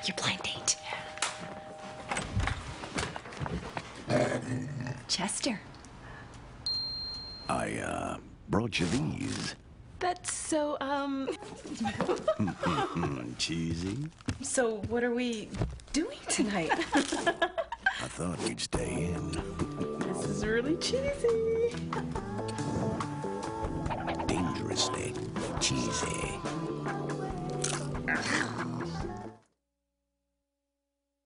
Your blind date. Chester. I, brought you these. That's so, Cheesy. So what are we doing tonight? I thought we'd stay in. This is really cheesy. Dangerously cheesy.